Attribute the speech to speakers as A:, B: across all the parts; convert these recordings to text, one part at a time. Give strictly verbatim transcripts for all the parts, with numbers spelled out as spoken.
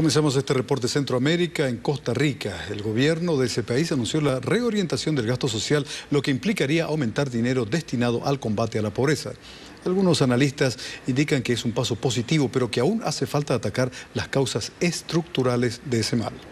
A: Comenzamos este reporte de Centroamérica en Costa Rica. El gobierno de ese país anunció la reorientación del gasto social, lo que implicaría aumentar dinero destinado al combate a la pobreza. Algunos analistas indican que es un paso positivo, pero que aún hace falta atacar las causas estructurales de ese mal.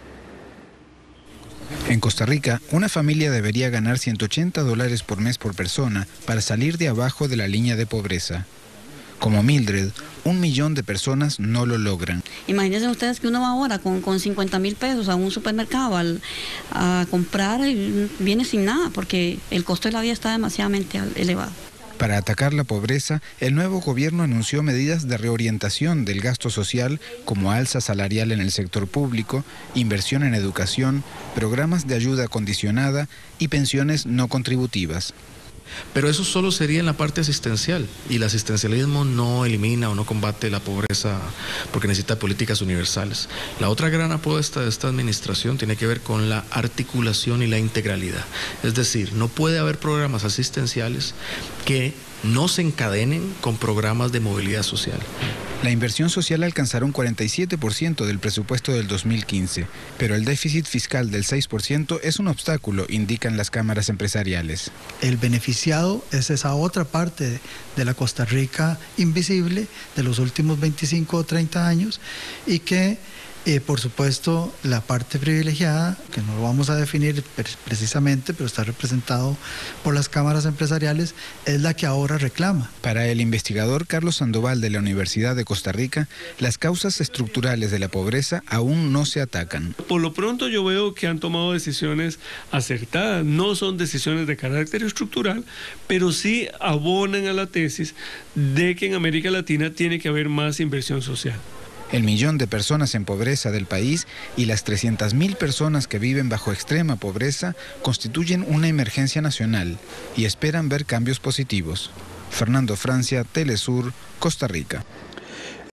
B: En Costa Rica, una familia debería ganar ciento ochenta dólares por mes por persona para salir de abajo de la línea de pobreza. Como Mildred, un millón de personas no lo logran.
C: Imagínense ustedes que uno va ahora con, con cincuenta mil pesos a un supermercado al, a comprar y viene sin nada porque el costo de la vida está demasiadamente elevado.
B: Para atacar la pobreza, el nuevo gobierno anunció medidas de reorientación del gasto social como alza salarial en el sector público, inversión en educación, programas de ayuda condicionada y pensiones no contributivas.
D: Pero eso solo sería en la parte asistencial, y el asistencialismo no elimina o no combate la pobreza porque necesita políticas universales. La otra gran apuesta de esta administración tiene que ver con la articulación y la integralidad. Es decir, no puede haber programas asistenciales que no se encadenen con programas de movilidad social.
B: La inversión social alcanzará un cuarenta y siete por ciento del presupuesto del dos mil quince, pero el déficit fiscal del seis por ciento es un obstáculo, indican las cámaras empresariales.
E: El beneficiado es esa otra parte de la Costa Rica invisible de los últimos veinticinco o treinta años y que Eh, por supuesto, la parte privilegiada, que no lo vamos a definir precisamente, pero está representado por las cámaras empresariales, es la que ahora reclama.
B: Para el investigador Carlos Sandoval de la Universidad de Costa Rica, las causas estructurales de la pobreza aún no se atacan.
F: Por lo pronto yo veo que han tomado decisiones acertadas, no son decisiones de carácter estructural, pero sí abonan a la tesis de que en América Latina tiene que haber más inversión social.
B: El millón de personas en pobreza del país y las trescientas mil personas que viven bajo extrema pobreza constituyen una emergencia nacional y esperan ver cambios positivos. Fernando Francia, Telesur, Costa Rica.